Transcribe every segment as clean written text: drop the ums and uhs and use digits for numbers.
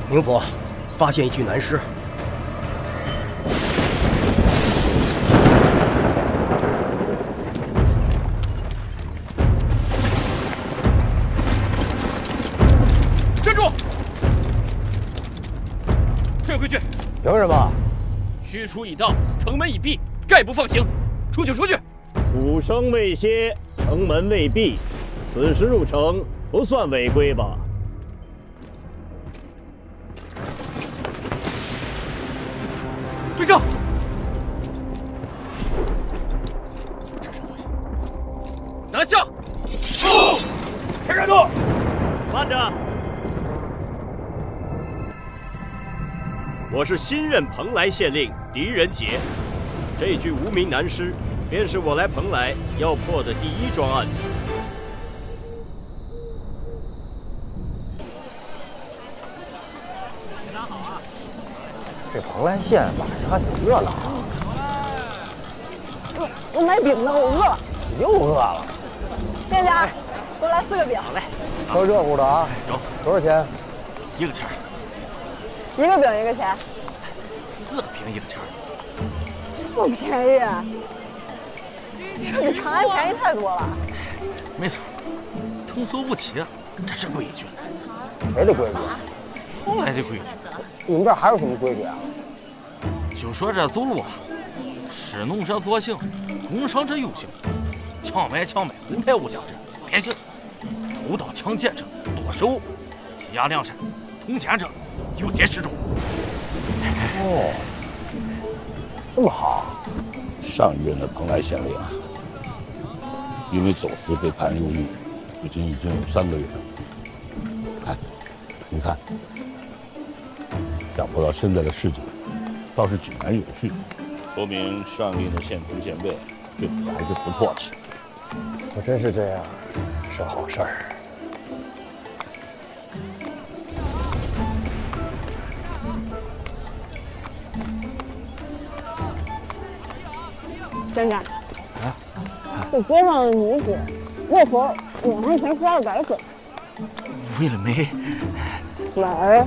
冥府发现一具男尸。 站住！退回去！ 凭什么？ 许褚已到，城门已闭，概不放行。出去，出去！ 鼓声未歇，城门未闭，此时入城不算违规吧？ 队长，拿下！开开路！ 慢着！我是新任蓬莱县令狄仁杰，这具无名男尸便是我来蓬莱要破的第一桩案子。 这蓬莱县晚上还挺热闹啊！ 我买饼呢，我饿了。 又饿了。 店家，给我来4个饼。 好嘞， 够热乎的啊！ 中， 多少钱 ？1个钱。 1个饼1个钱。 4个饼1个钱。 这么便宜？这比长安便宜太多了。 没错，通俗不起，这是规矩。 谁的规矩？ 蓬莱的规矩。 你们这还有什么规矩啊？ 就说这走路啊，使弄者作兴，工伤者有刑；强买强卖，轮抬物价者偏行；偷盗抢劫者剁手；欺压良善，通奸者有戒适中。 哦，这么好。 上一任的蓬莱县令啊，因为走私被判入狱，如今已经有3个月了。哎，你看。 掌握到现在的事情，倒是井然有序，说明上令的县城县尉对你还是不错的。 我真是这样，是好事儿。 站长，这街上的女子为何脸上全刷了白粉？ 为了美。 美。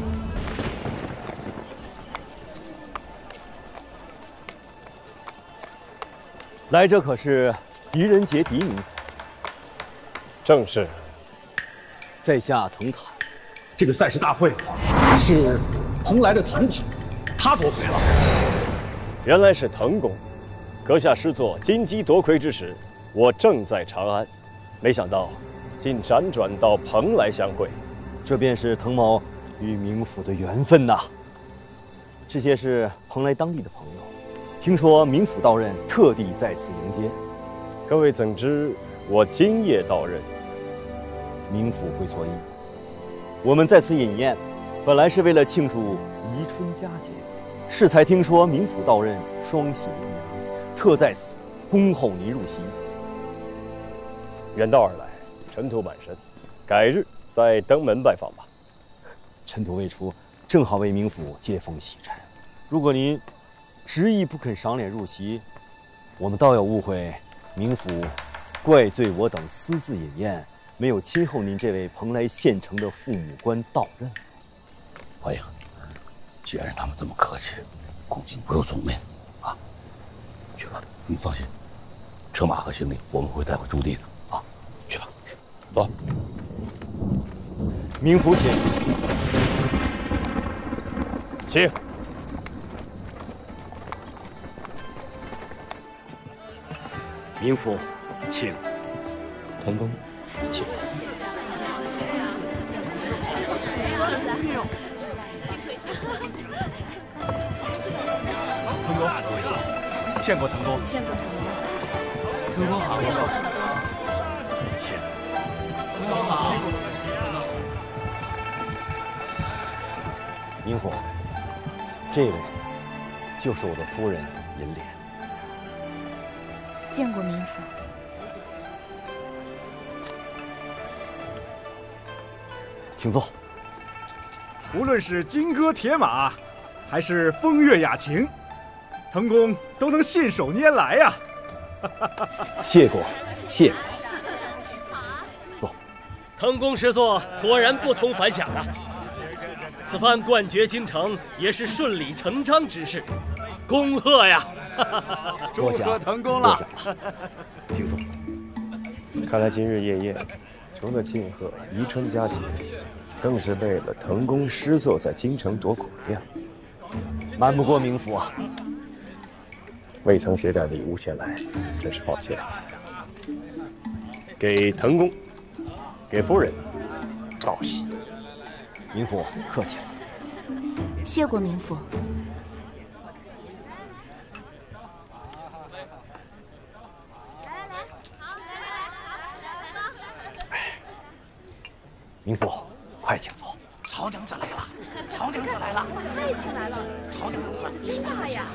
来者可是狄仁杰狄民府？ 正是。 在下藤侃。 这个赛事大会是蓬莱的藤侃，他夺魁了。 原来是藤公，阁下师座金鸡夺魁之时，我正在长安，没想到竟辗转到蓬莱相会。 这便是藤某与冥府的缘分呐。这些是蓬莱当地的朋友。 听说冥府道任特地在此迎接， 各位怎知我今夜到任？ 冥府会错意。我们在此饮宴，本来是为了庆祝宜春佳节，适才听说冥府道任双喜临门，特在此恭候您入席。 远道而来，尘土满身，改日再登门拜访吧。 尘土未出，正好为冥府接风洗尘。如果您 执意不肯赏脸入席，我们倒要误会冥府怪罪我等私自饮宴，没有亲候您这位蓬莱县城的父母官到任。 欢迎，既然他们这么客气，恭敬不如从命啊！去吧，你放心，车马和行李我们会带回驻地的啊！去吧，走。 冥府请， 请。 冥府，请。 藤公，请。 藤公，见过藤公。 见过藤公。 藤公好。 请。 藤公好。 冥府，这位就是我的夫人银莲。 见过冥府， 请坐。 无论是金戈铁马，还是风月雅情，藤公都能信手拈来呀！ 谢过，谢过。坐。 藤公师座果然不同凡响啊！ 此番冠绝京城，也是顺理成章之事，恭贺呀！ 祝贺腾公了。 听说，看来今日夜宴，除了庆贺宜春佳节，更是为了腾公诗作在京城夺魁呀。 瞒不过冥府啊！ 未曾携带礼物前来，真是抱歉。给腾公，给夫人道喜。 冥府客气了。 谢过冥府。 冥府，快请坐。 曹娘子来了，曹娘子来了， 太请来了， 曹娘子真大呀！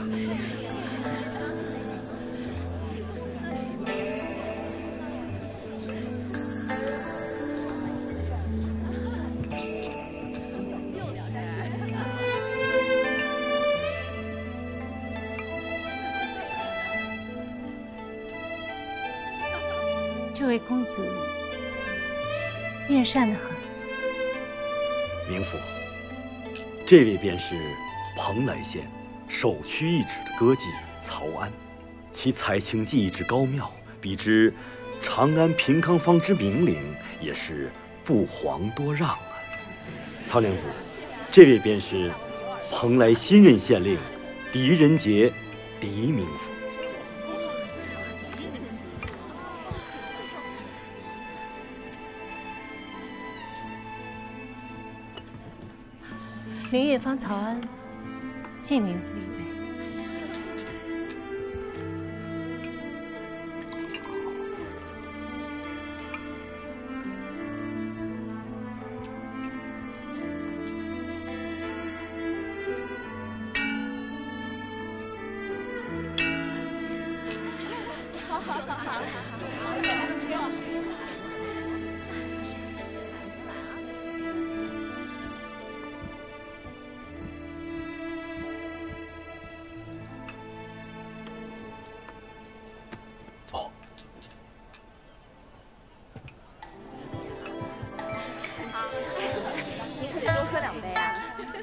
这位公子面善得很。 冥府，这位便是蓬莱县首屈一指的歌妓曹安，其才情技艺之高妙，比之长安平康坊之名伶，也是不遑多让啊。曹娘子，这位便是蓬莱新任县令狄仁杰，狄冥府。 明月坊曹安，敬冥府一杯。 走。 你可得多喝2杯啊！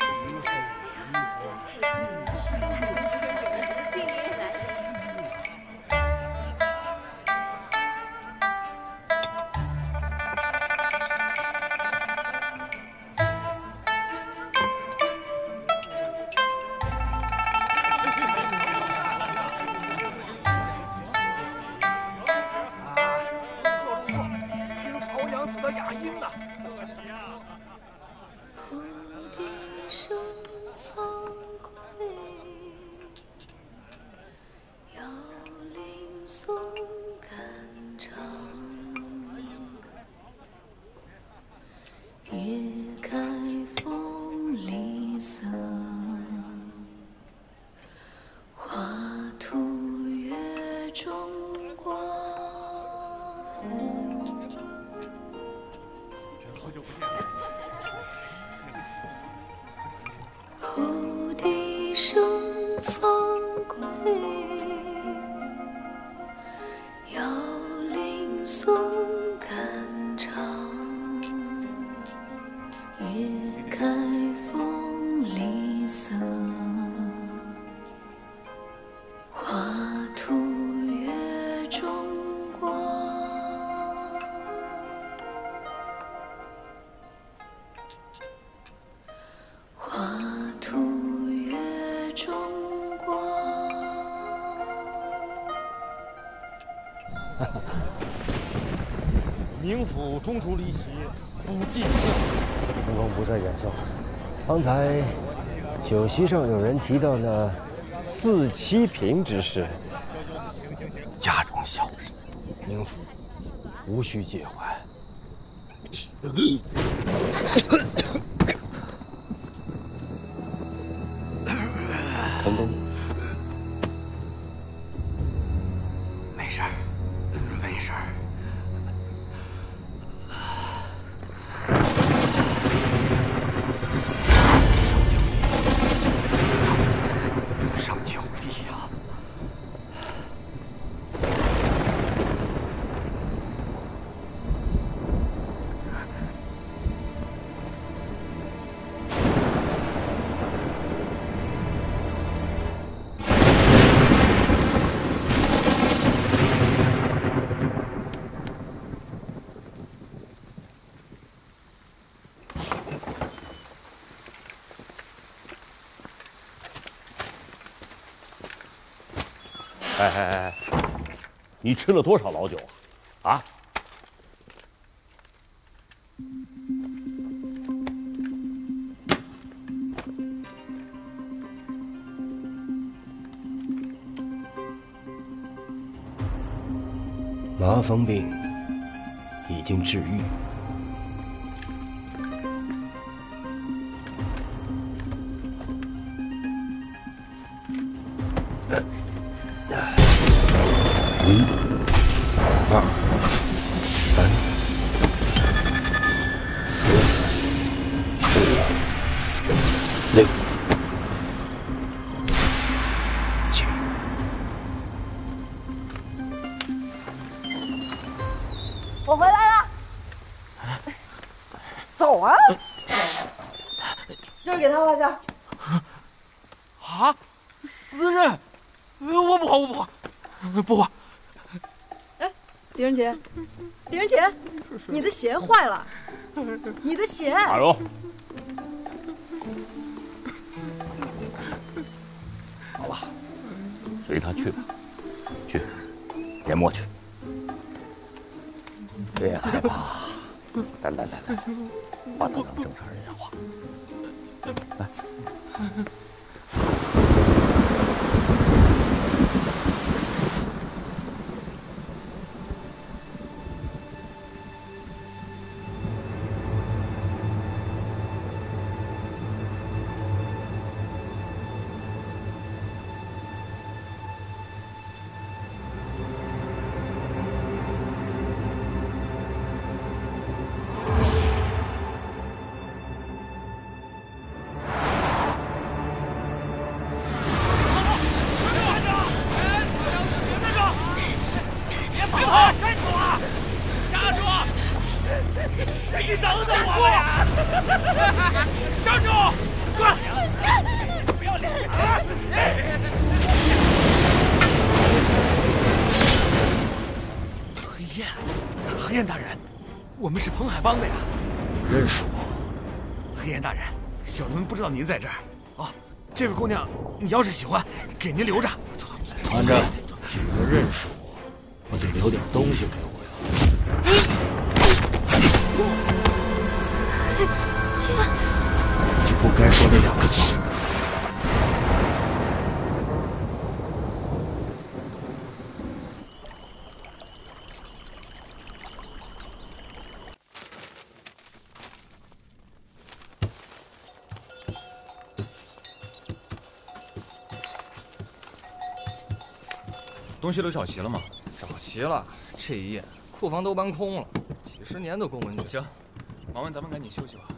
冥府中途离席，不尽孝。 腾公不在远送。刚才酒席上有人提到那4妻平之事， 家中小事，冥府无需介怀。 腾公， 没事儿，没事儿。不胜酒力呀！ 哎，你吃了多少老酒啊？啊？ 麻风病已经治愈。1、2、3、4、5、6、7。 我回来了，走啊！今儿给他花销。 啊，私人，我不花，我不花，不花。 哎，狄仁杰，狄仁杰，你的鞋坏了，你的鞋。 马蓉，好了，随他去吧，去，别磨去。别害怕，来，把他当正常人讲话。来。 何燕大人，我们是彭海帮的呀。 认识我？ 何燕大人，小的们不知道您在这儿。哦，这位姑娘，你要是喜欢，给您留着。走， 慢着，既然认识我，我得留点东西给我呀。你不该说那2个字。 东西都找齐了吗？ 找齐了，这一夜库房都搬空了，几10年的公文卷。 行，忙完咱们赶紧休息吧。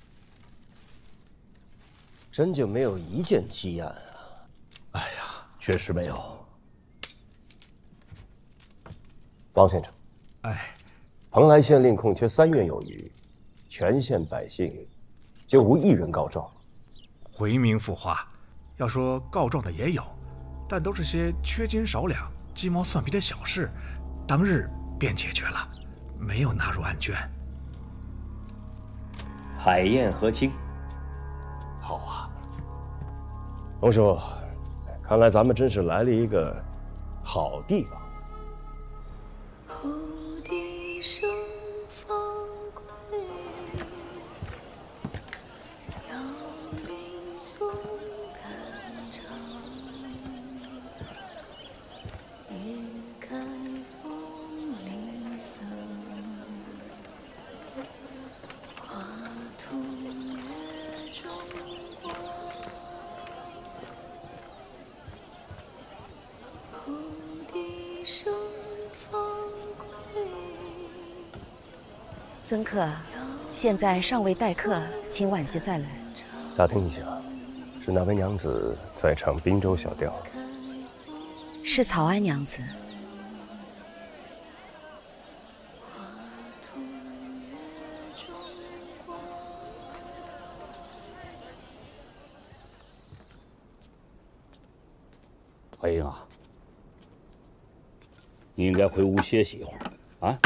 真就没有一件积案啊？ 哎呀，确实没有。 王先生， 哎， 蓬莱县令空缺3院有余，全县百姓就无一人告状。 回民复话，要说告状的也有，但都是些缺斤少两、鸡毛蒜皮的小事，当日便解决了，没有纳入案卷。 海晏河清。 好啊，龙叔，看来咱们真是来了一个好地方。 后笛声放归，遥云送肝肠。夜开风铃声，画图月中光。后笛声放归。 尊客，现在尚未待客，请晚些再来。 打听一下，是哪位娘子在唱滨州小调？ 是草庵娘子。 怀英啊，你应该回屋歇息一会儿啊。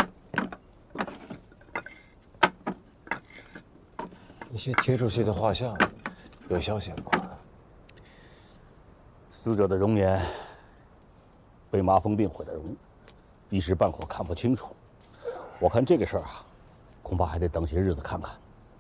那些贴出去的画像，有消息了吗？ 死者的容颜被麻风病毁了容，一时半会儿看不清楚。我看这个事儿啊，恐怕还得等些日子看看。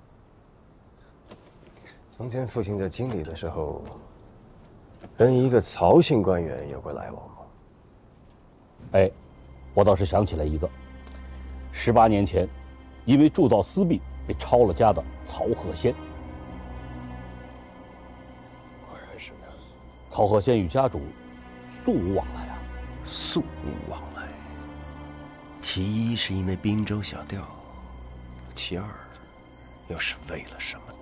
从前父亲在京里的时候，跟一个曹姓官员有过来往吗？ 哎，我倒是想起来一个，18年前，因为铸造私币被抄了家的曹鹤仙。 果然是。 曹鹤仙与家主素无往来啊。 素无往来。其一是因为滨州小调，其二又是为了什么呢？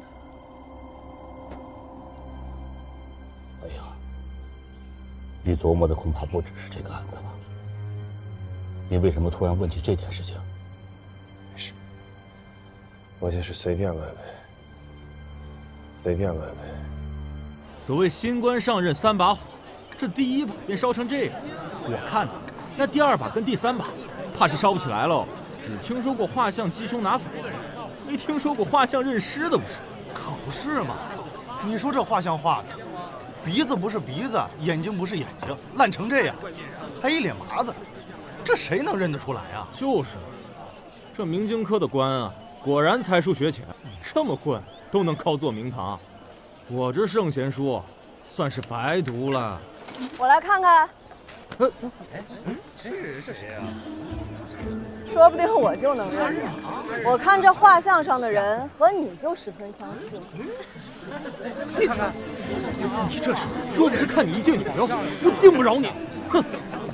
哎呀，你琢磨的恐怕不只是这个案子吧？你为什么突然问起这件事情？ 是，我就是随便问问，随便问问。 所谓新官上任3把火，这第1把便烧成这样，我看呢，那第2把跟第3把，怕是烧不起来喽。只听说过画像击胸拿粉，没听说过画像认尸的，不是？ 可不是嘛！你说这画像画的，鼻子不是鼻子，眼睛不是眼睛，烂成这样，还一脸麻子，这谁能认得出来啊？ 就是，这明经科的官啊，果然才疏学浅，这么混都能高坐明堂。我这圣贤书算是白读了。 我来看看。 这是谁啊？ 说不定我就能认得。我看这画像上的人和你就十分相似。 你看看，你这人若不是看你一介女流，我定不饶你！哼！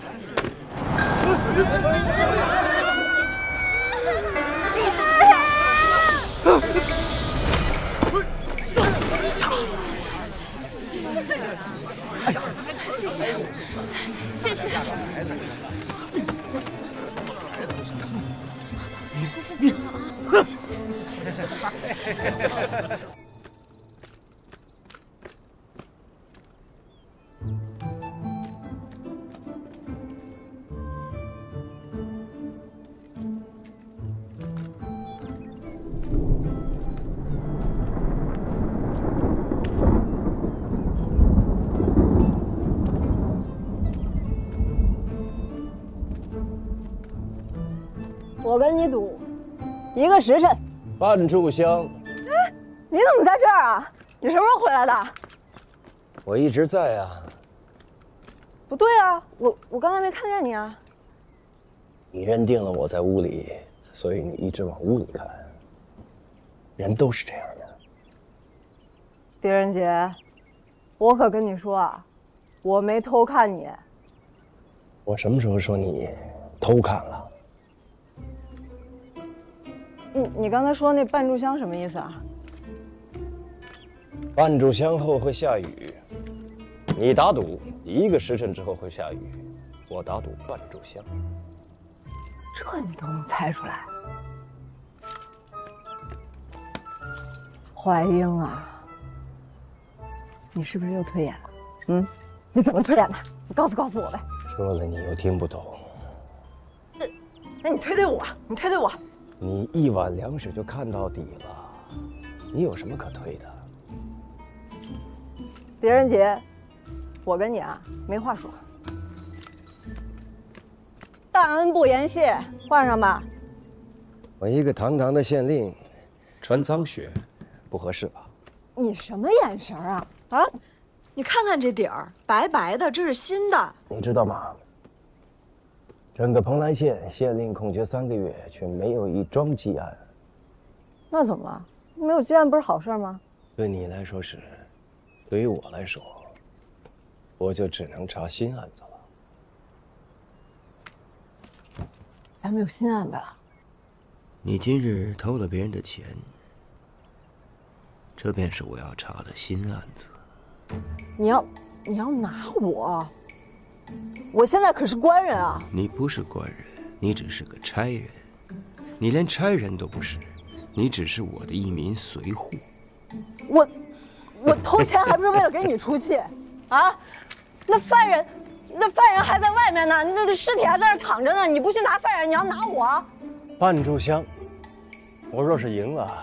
谢谢，谢谢。 你，哼！ 我跟你赌1个时辰。 半炷香。 哎，你怎么在这儿啊？你什么时候回来的？ 我一直在啊。 不对啊，我刚才没看见你啊。 你认定了我在屋里，所以你一直往屋里看。人都是这样的。 狄仁杰，我可跟你说啊，我没偷看你。 我什么时候说你偷看了？ 你刚才说那半炷香什么意思啊？ 半炷香后会下雨，你打赌1个时辰之后会下雨，我打赌半炷香。 这你都能猜出来？怀英啊，你是不是又推演了？你怎么推演的？你告诉我呗。 说了你又听不懂。 那你推我，你推我。 你1碗凉水就看到底了，你有什么可推的？ 狄仁杰，我跟你啊没话说。大恩不言谢，换上吧。 我一个堂堂的县令，穿脏靴，不合适吧？ 你什么眼神啊？啊！ 你看看这底儿，白白的，这是新的。 你知道吗？整个蓬莱县县令空缺3个月，却没有一桩积案。 那怎么了？没有积案不是好事吗？ 对你来说是，对于我来说，我就只能查新案子了。 咱们有新案子了。 你今日偷了别人的钱，这便是我要查的新案子。 你要拿我？我现在可是官人啊！ 你不是官人，你只是个差人，你连差人都不是，你只是我的一名随扈。 我偷钱还不是为了给你出气啊？那犯人还在外面呢，那尸体还在那躺着呢，你不去拿犯人，你要拿我？ 半炷香，我若是赢了，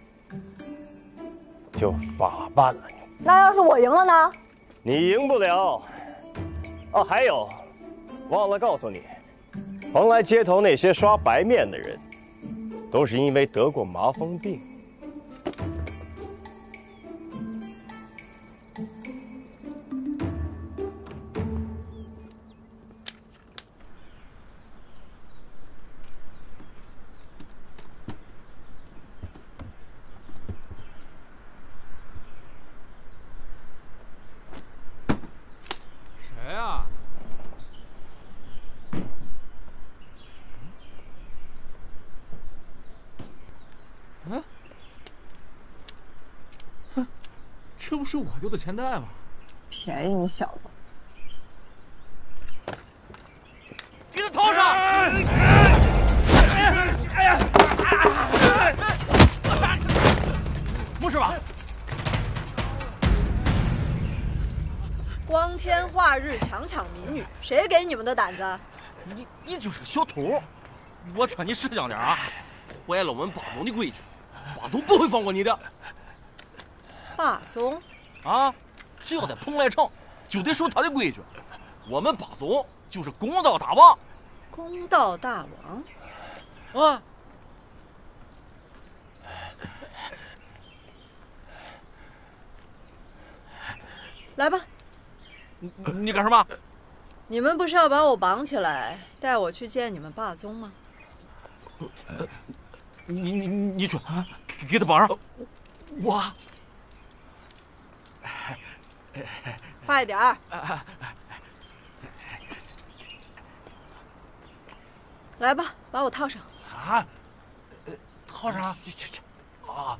就法办了你。 那要是我赢了呢？ 你赢不了。哦，还有， 忘了告诉你，蓬莱街头那些刷白面的人，都是因为得过麻风病。 谁呀？嗯，哼，这不是我丢的钱袋吗？ 便宜你小子！ 给他套上！哎呀！没事吧？ 光天化日强抢民女，谁给你们的胆子？ 你就是个小偷！我劝你识相点啊！坏了我们霸总的规矩，霸总不会放过你的。 霸总啊，只要在蓬莱城，就得守他的规矩。我们霸总就是公道大王。 公道大王啊！ 来吧。 你干什么？ 你们不是要把我绑起来，带我去见你们霸宗吗？ 你去，给他绑上。我。 快点儿！来吧，把我套上。 啊？套上？去。啊！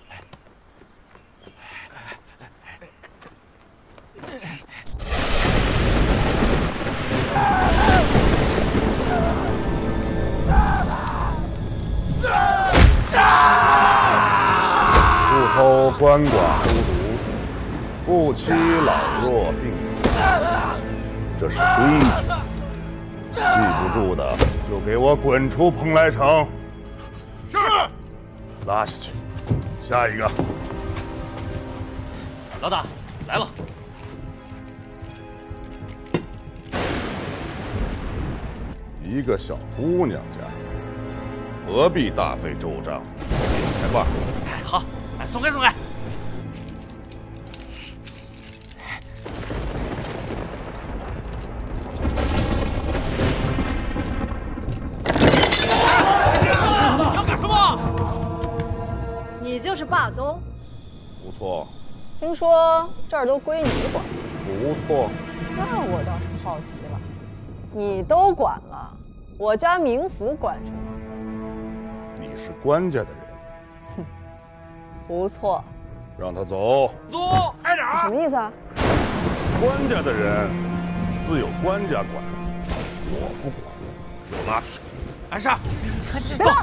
不偷鳏寡孤独，不欺老弱病苦，这是规矩。记不住的就给我滚出蓬莱城！ 是。 拉下去，下一个。 老大来了。 一个小姑娘家，何必大费周章？来吧。 好，松开。你要干什么？ 你就是霸宗？ 不错。 听说这儿都归你管？ 不错。 那我倒是好奇了，你都管了，我家冥府管什么？ 你是官家的人。 哼，不错。 让他走。 走，快点！ 什么意思啊？ 官家的人自有官家管，我不管。给我拉出去！ 安是。 别动！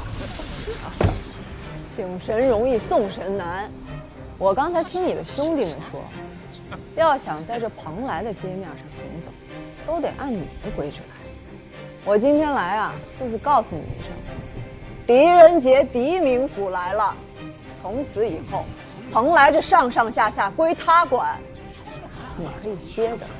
请神容易送神难。我刚才听你的兄弟们说，要想在这蓬莱的街面上行走，都得按你的规矩来。我今天来啊，就是告诉你一声，狄仁杰狄冥府来了。从此以后，蓬莱这上上下下归他管，你可以歇着。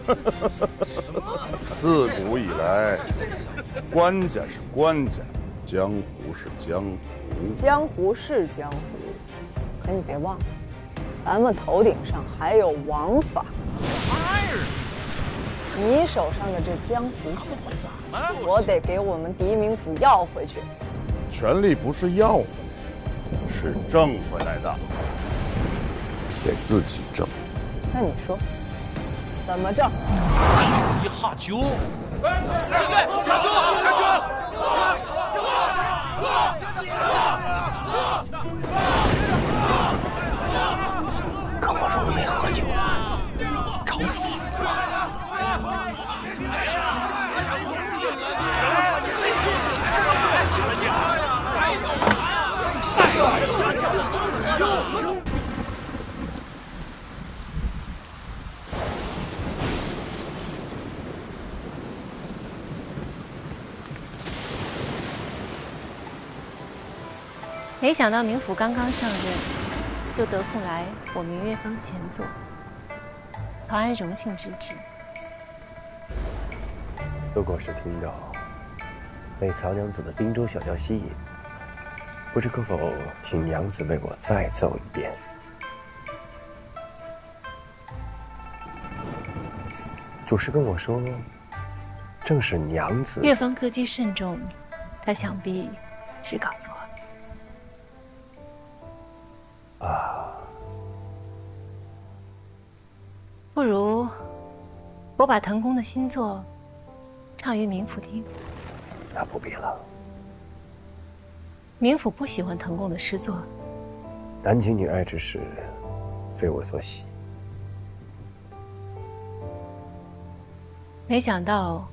自古以来，官家是官家，江湖是江湖。 江湖是江湖，可你别忘了，咱们头顶上还有王法。你手上的这江湖权，我得给我们狄冥府要回去。 权力不是要回来，是挣回来的，得自己挣。 那你说，怎么挣？ 一下酒， 可我若没喝酒，找死了！ 没想到冥府刚刚上任，就得空来我明月坊前坐。曹安荣幸之至。 不过是听到被曹娘子的滨州小调吸引，不知可否请娘子为我再奏一遍？主事跟我说，正是娘子。 越方歌姬慎重，他想必是搞错了。 啊， 不如我把腾公的新作唱于冥府听。 那不必了。 冥府不喜欢腾公的诗作。 男情女爱之事，非我所喜。 没想到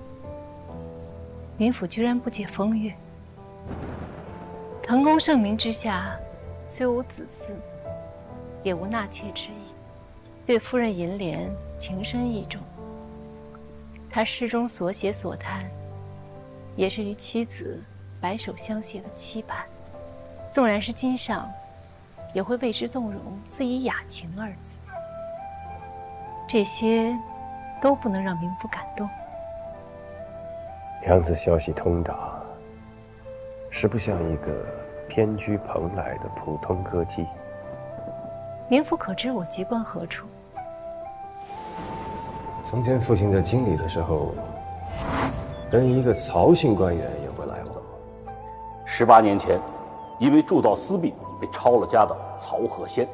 冥府居然不解风月。腾公盛名之下，虽无子嗣，也无纳妾之意，对夫人银莲情深意重。他诗中所写所叹，也是与妻子白首相携的期盼。纵然是今上，也会为之动容，自以雅情二字。这些都不能让冥府感动。 娘子消息通达，实不像一个偏居蓬莱的普通歌姬。 冥府可知我籍贯何处？ 从前父亲在京里的时候，跟一个曹姓官员有过来往。 18年前，因为铸造私币被抄了家的曹鹤仙。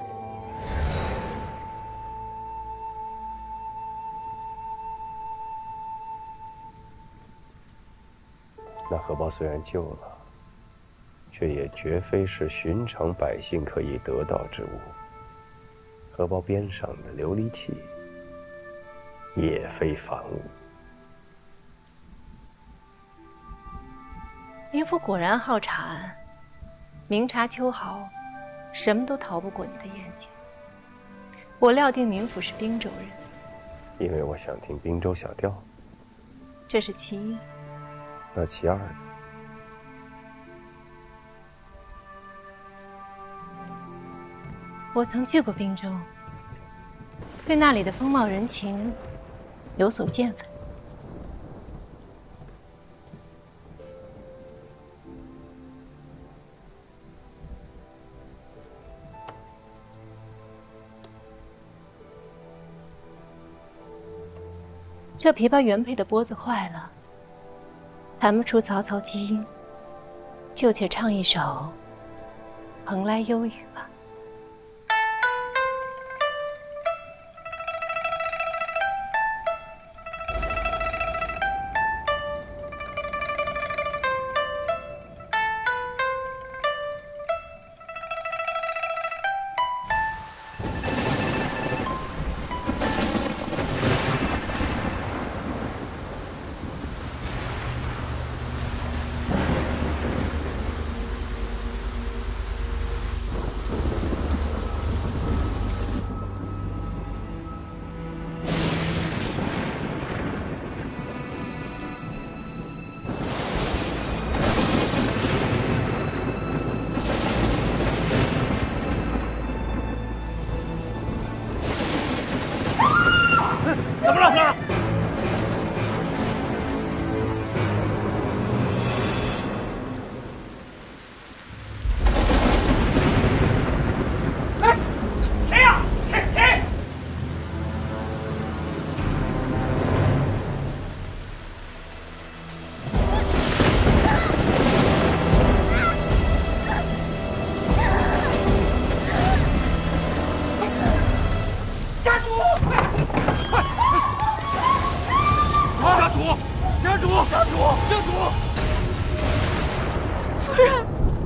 那荷包虽然旧了，却也绝非是寻常百姓可以得到之物。荷包边上的琉璃器，也非凡物。 冥府果然好查案，明察秋毫，什么都逃不过你的眼睛。我料定冥府是滨州人， 因为我想听滨州小调， 这是其一。 那其二呢？ 我曾去过滨州，对那里的风貌人情有所见闻。这琵琶原配的拨子坏了，弹不出嘈嘈基音，就且唱一首《蓬莱幽语》吧。 怎么了？哎，谁呀？谁？家主！家主！ 夫人，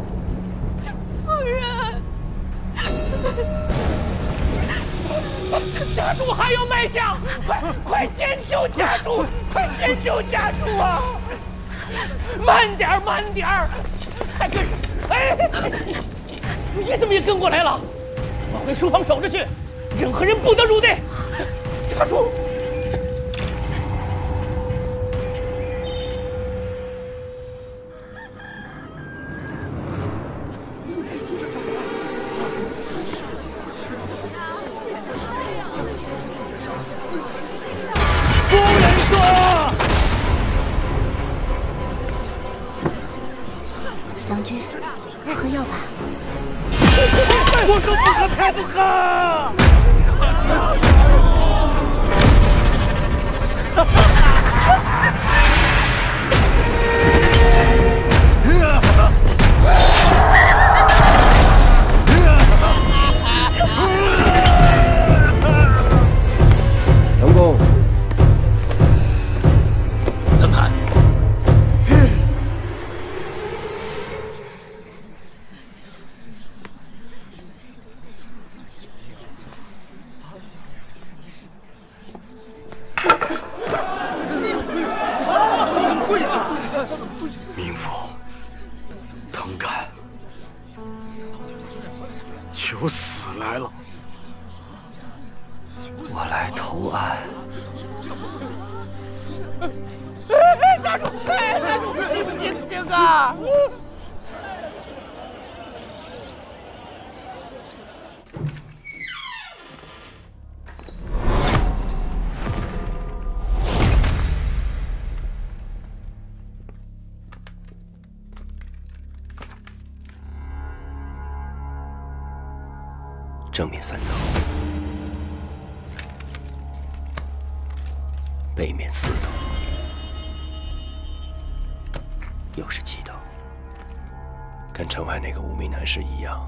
家主还有脉象，快先救家主！快先救家主啊！慢点，还跟……哎，你怎么也跟过来了？我回书房守着去，任何人不得入内。家主。夫人说， 郎君，我喝药吧。 我说不喝，偏不喝。 成功。 藤侃。 冥府，藤侃，求死来了！我来投案。 家主，家主，你这个。 正面3刀，背面4刀，又是7刀，跟城外那个无名男士一样。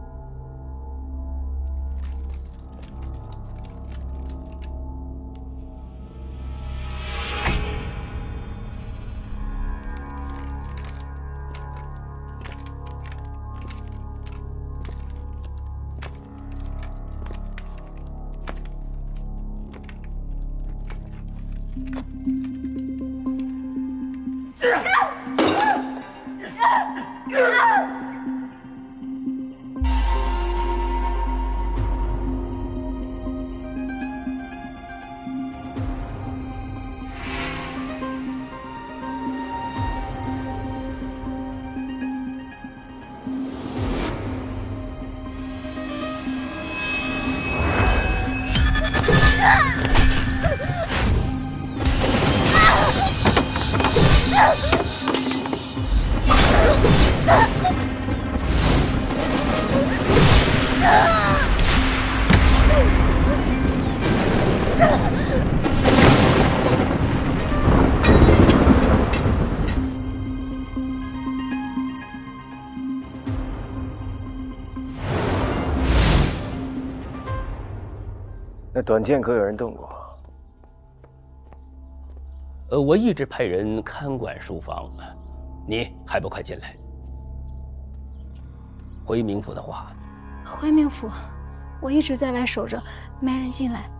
那短剑可有人动过？ 我一直派人看管书房，你还不快进来？回冥府的话， 回冥府，我一直在外守着，没人进来。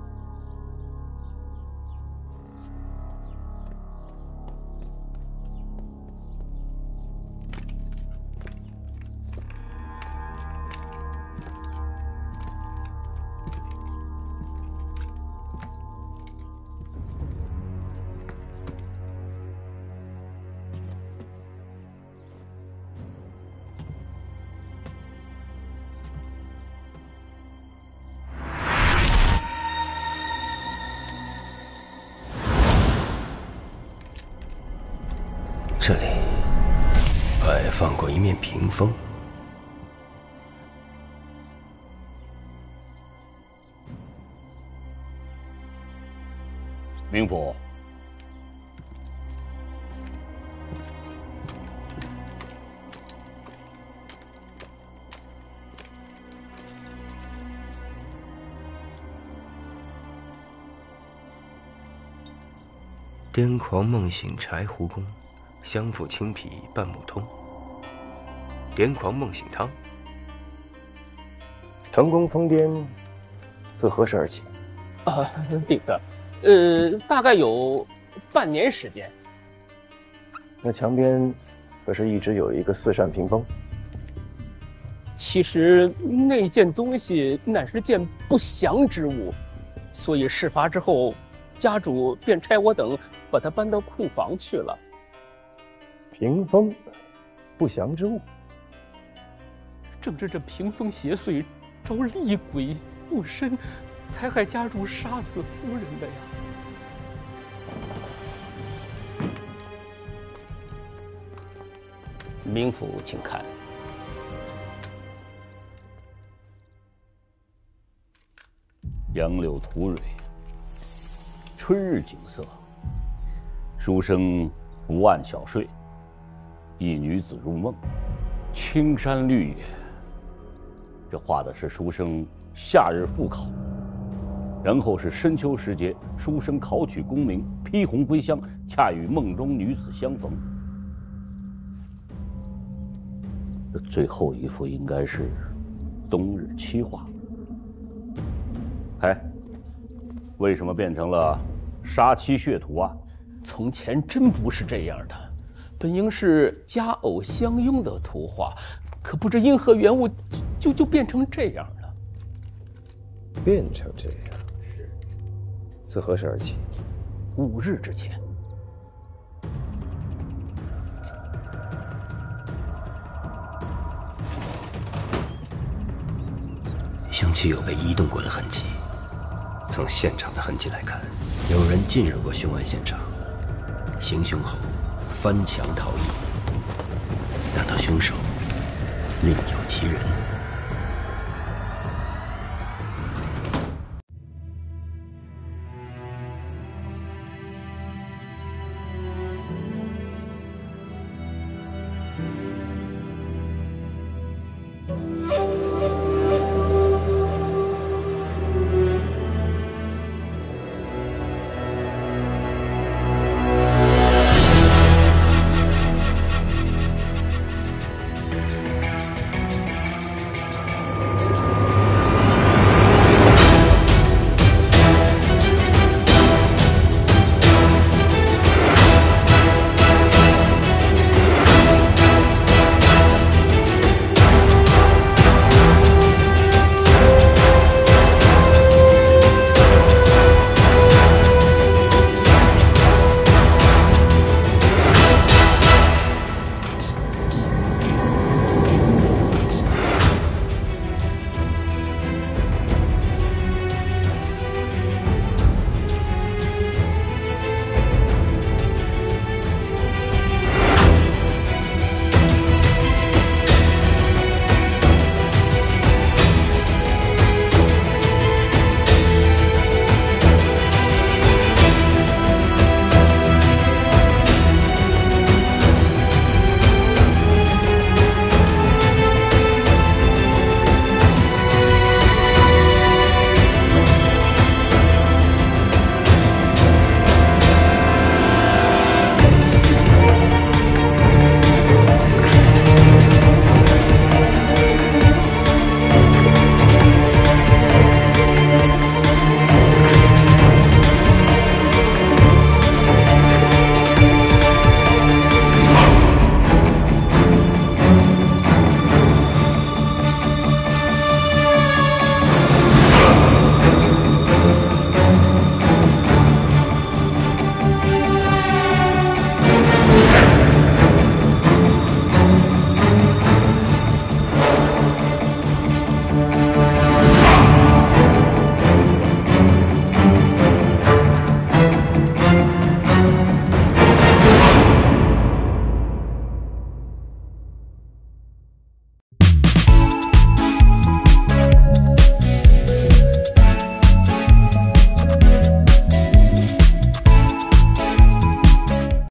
这里摆放过一面屏风， 冥府， 癫狂梦醒柴胡功，相附青皮半木通。癫狂梦醒汤。 腾宫疯癫，自何时而起？ 那个，大概有半年时间。 那墙边可是一直有一个4扇屏风？ 其实那件东西乃是件不祥之物，所以事发之后，家主便差我等把它搬到库房去了。 屏风，不祥之物。 正是这屏风邪祟，招厉鬼附身，才害家主杀死夫人的呀。 冥府请看。 杨柳吐蕊，春日景色。书生伏案小睡，一女子入梦，青山绿野。这画的是书生夏日赴考，然后是深秋时节，书生考取功名，披红归乡，恰与梦中女子相逢。这最后一幅应该是冬日期画。哎，为什么变成了杀妻血图啊？ 从前真不是这样的，本应是佳偶相拥的图画，可不知因何缘故，就变成这样了。 变成这样？是。自何时而起 ？5日之前。 凶器有被移动过的痕迹。从现场的痕迹来看，有人进入过凶案现场，行凶后翻墙逃逸。难道凶手另有其人？